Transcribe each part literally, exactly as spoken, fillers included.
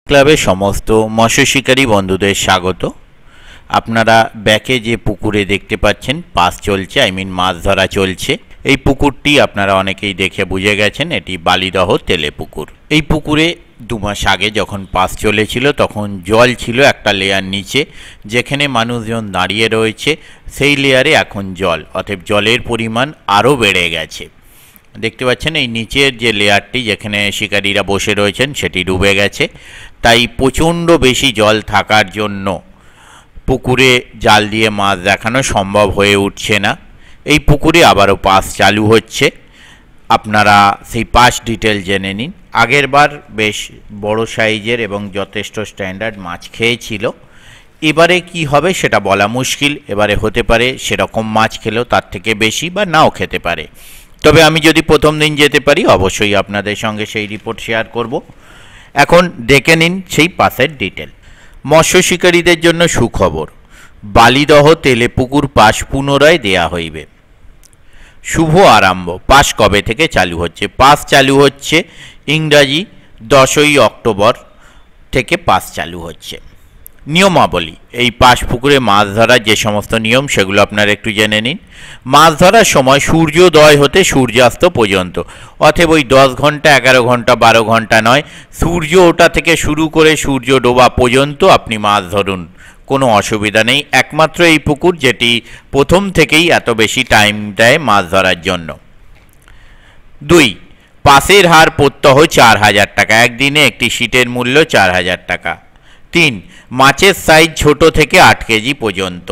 ক্লাবে সমস্ত মৎস্য শিকারী বন্ধুদের স্বাগত। আপনারা ব্যাকে যে পুকুরে দেখতে পাচ্ছেন পাস চলছে, আই মিন মাছ ধরা চলছে। এই পুকুরটি আপনারা অনেকেই দেখে বুঝে গেছেন এটি বালিদহ তেলে পুকুর। এই পুকুরে দু মাস আগে যখন পাস চলেছিল তখন জল ছিল একটা লেয়ার নিচে, যেখানে মানুষজন দাঁড়িয়ে রয়েছে সেই লেয়ারে এখন জল, অতএব জলের পরিমাণ আরও বেড়ে গেছে। দেখতে পাচ্ছেন এই নিচের যে লেয়ারটি যেখানে শিকারীরা বসে রয়েছেন সেটি ডুবে গেছে। তাই প্রচণ্ড বেশি জল থাকার জন্য পুকুরে জাল দিয়ে মাছ দেখানো সম্ভব হয়ে উঠছে না। এই পুকুরে আবারও পাস চালু হচ্ছে, আপনারা সেই পাস ডিটেল জেনে নিন। আগের বার বেশ বড় সাইজের এবং যথেষ্ট স্ট্যান্ডার্ড মাছ খেয়েছিল, এবারে কি হবে সেটা বলা মুশকিল। এবারে হতে পারে সেরকম মাছ খেলেও তার থেকে বেশি বা নাও খেতে পারে। তবে আমি যদি প্রথম দিন যেতে পারি অবশ্যই আপনাদের সঙ্গে সেই রিপোর্ট শেয়ার করব। এখন দেখে নিন সেই পাসের ডিটেল। মৎস্য শিকারীদের জন্য সুখবর, বালিদহ তেলে পুকুর পাস পুনরায় দেয়া হইবে। শুভ আরম্ভ। পাস কবে থেকে চালু হচ্ছে? পাস চালু হচ্ছে ইংরাজি দশই অক্টোবর থেকে পাস চালু হচ্ছে। নিয়মাবলী, এই পাস পুকুরে মাছ ধরার যে সমস্ত নিয়ম সেগুলো আপনারা একটু জেনে নিন। মাছ ধরার সময় সূর্যোদয় হতে সূর্যাস্ত পর্যন্ত, অতএব ওই দশ ঘন্টা এগারো ঘন্টা বারো ঘন্টা নয়, সূর্য ওঠা থেকে শুরু করে সূর্য ডোবা পর্যন্ত আপনি মাছ ধরুন, কোনো অসুবিধা নেই। একমাত্র এই পুকুর যেটি প্রথম থেকেই এত বেশি টাইম দেয় মাছ ধরার জন্য। দুই, পাসের হার প্রত্যহ চার হাজার টাকা, একদিনে একটি সিটের মূল্য চার হাজার টাকা। তিন, মাছের সাইজ ছোট থেকে আট কেজি পর্যন্ত।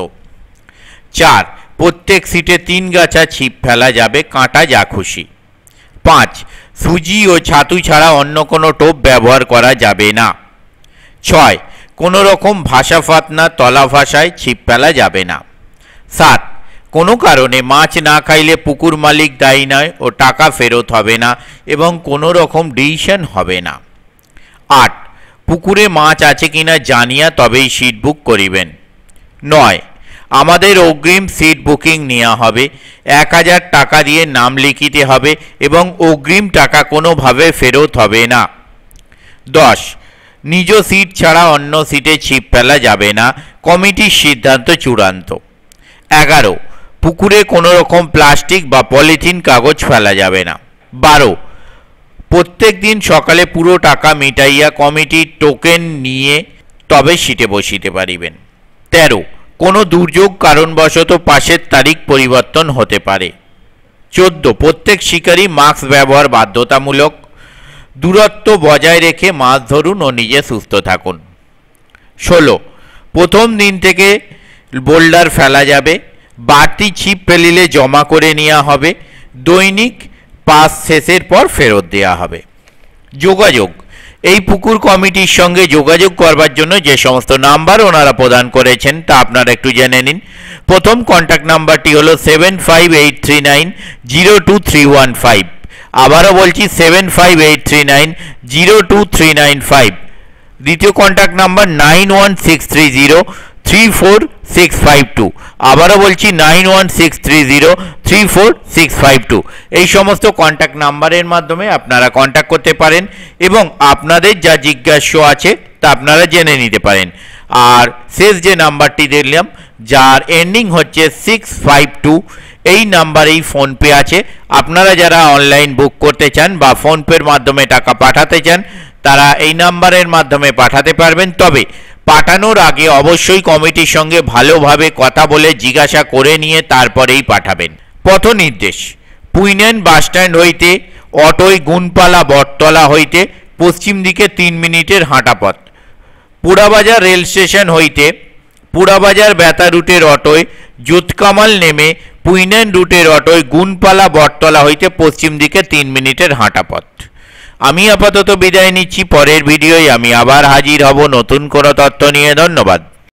চার, প্রত্যেক সিটে তিন গাছা ছিপ ফেলা যাবে, কাঁটা যা খুশি। পাঁচ, সুজি ও ছাতু ছাড়া অন্য কোনো টোপ ব্যবহার করা যাবে না। ছয়, কোনো রকম ভাষা ফাতনা তলা ভাষায় ছিপ ফেলা যাবে না। সাত, কোনো কারণে মাছ না খাইলে পুকুর মালিক দায়ী নয় ও টাকা ফেরত হবে না এবং কোনো রকম ডিসিশন হবে না। আট, পুকুরে মাছ আছে কিনা জানিয়া তবেই সিট বুক করিবেন। নয়, আমাদের অগ্রিম সিট বুকিং নেওয়া হবে, এক হাজার টাকা দিয়ে নাম লিখিতে হবে এবং অগ্রিম টাকা কোনোভাবে ফেরত হবে না। দশ, নিজ সিট ছাড়া অন্য সিটে ছিপ ফেলা যাবে না, কমিটির সিদ্ধান্ত চূড়ান্ত। এগারো, পুকুরে কোনো রকম প্লাস্টিক বা পলিথিন কাগজ ফেলা যাবে না। বারো, প্রত্যেক দিন সকালে পুরো টাকা মিটাইয়া কমিটির টোকেন নিয়ে তবে সিটে বসিতে পারিবেন। তেরো, কোনো দুর্যোগ কারণবশত পাশের তারিখ পরিবর্তন হতে পারে। চোদ্দ, প্রত্যেক শিকারী মাস্ক ব্যবহার বাধ্যতামূলক। দূরত্ব বজায় রেখে মাছ ধরুন ও নিজে সুস্থ থাকুন। ষোলো, প্রথম দিন থেকে বোল্ডার ফেলা যাবে, বাড়তি ছিপ ফেলিলে জমা করে নেওয়া হবে, দৈনিক পাস শেষের পর ফেরত দেওয়া হবে। যোগাযোগ, এই পুকুর কমিটির সঙ্গে যোগাযোগ করবার জন্য যে সমস্ত নাম্বার ওনারা প্রদান করেছেন তা আপনারা একটু জেনে নিন। প্রথম কন্ট্যাক্ট নাম্বারটি হলো seven five eight three nine zero two three one five. আবারও বলছি seven five eight three nine zero two three nine five. দ্বিতীয় contact number nine one six three zero three four six five two. আবারও বলছি nine one six three zero three four six five two. এই সমস্ত contact নাম্বারের মাধ্যমে আপনারা contact করতে পারেন এবং আপনাদের যা জিজ্ঞাসা আছে তা আপনারা জেনে নিতে পারেন। আর শেষ যে নাম্বারটি দেখলাম যার এন্ডিং হচ্ছে সিক্স ফাইভ টু, এই নাম্বারেই ফোনপে আছে। আপনারা যারা অনলাইন বুক করতে চান বা ফোনপের মাধ্যমে টাকা পাঠাতে চান তারা এই নাম্বারের মাধ্যমে পাঠাতে পারবেন। তবে পাঠানোর আগে অবশ্যই কমিটির সঙ্গে ভালোভাবে কথা বলে জিজ্ঞাসা করে নিয়ে তারপরেই পাঠাবেন। পথ নির্দেশ, পুইনেন বাসস্ট্যান্ড হইতে অটোয় গুনপালা বটতলা হইতে পশ্চিম দিকে তিন মিনিটের হাঁটা পথ। পুরাবাজার রেল স্টেশন হইতে পুরাবাজার বেতা রুটের অটোয় জোতকামাল নেমে পুইনেন রুটের অটোয় গুনপালা বটতলা হইতে পশ্চিম দিকে তিন মিনিটের হাঁটা পথ। আমি আপাতত বিদায় নিচ্ছি, পরের ভিডিওয় আমি আবার হাজির হব নতুন কোনো তথ্য নিয়ে। ধন্যবাদ।